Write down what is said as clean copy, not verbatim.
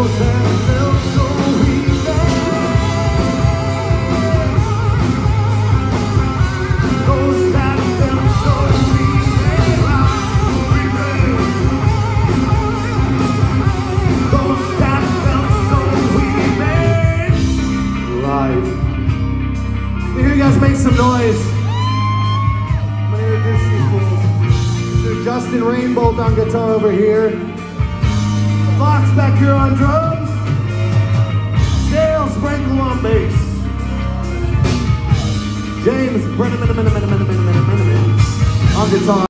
Those that felt so weak, those that felt so weak, those that felt so weak, live. Here you guys make some noise. I'm gonna introduce these fools. There's Justin Rainbolt on guitar over here. Fox back here on drums. Dale Sprinkle on bass. James on guitar.